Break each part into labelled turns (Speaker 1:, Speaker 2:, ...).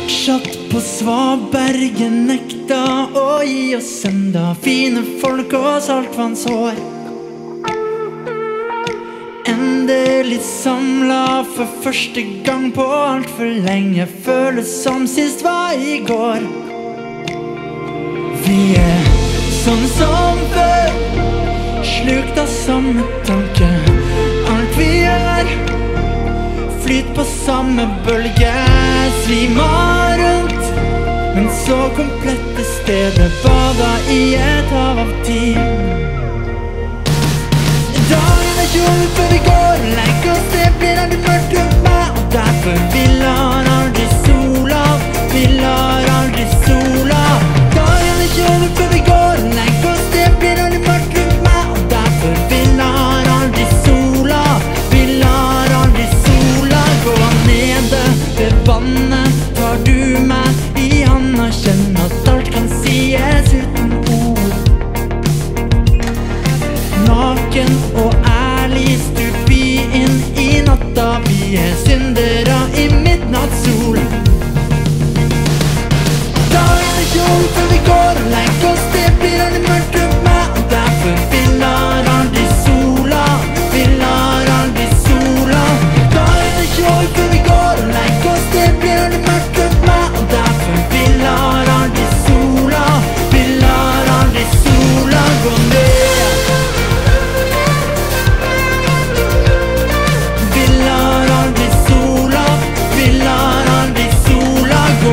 Speaker 1: Fortsatt på Svabergen nekta å gi oss enda fine folk og saltvannshår. Endelig samla for første gang på alt for lenge. Føles som sist var i går. Vi sånn som før, slukt av samme tanke. Alt vi gjør, flyt på samme bølge. Svimar rundt, men så komplette stedet. Bada i et hav av tid. Dagen kjøl før vi går. Leik oss, det blir aldri mørkt rundt meg. Og derfor vi lar aldri sola. Vi lar aldri sola. Dagen kjøl før vi går. Leik oss, det blir aldri mørkt rundt meg. Og derfor vi lar aldri sola. Vi lar aldri sola gå nede ved vannet. Tar du meg i handa, kjenn at alt kan sies uten ord. Naken og ærlig stupi inn i natta. Vi syndere i midnattssol. Dagen kjøl før vi går. Leik oss, det blir aldri mørkt rundt meg. Og derfor vi lar aldri sola. Vi lar aldri sola. Dagen kjøl før vi går. Leik oss, det blir aldri mørkt rundt meg. Og derfor vi lar aldri sola. Vi lar aldri sola gå ned. Vi lar aldri sola. Vi lar aldri sola gå.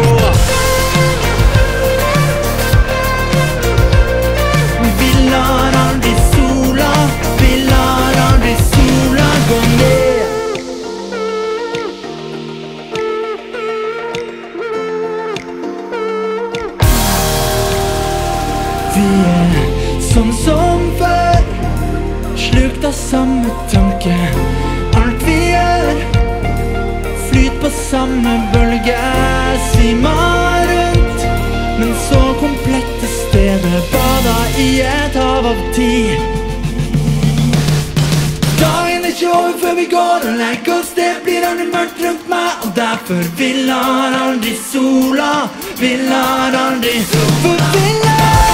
Speaker 1: Vi lar aldri sola. Vi lar aldri sola gå ned. Vi sånn som før, slukt av samme tanke. Alt vi gjør, flyt på samme bølge. Svimar rundt, men så komplette stedet. Bada i et hav av tid. Dagen ikke over før vi går. Og leik oss, det blir aldri mørkt rundt meg. Og derfor vi lar aldri sola. Vi lar aldri, for vi lar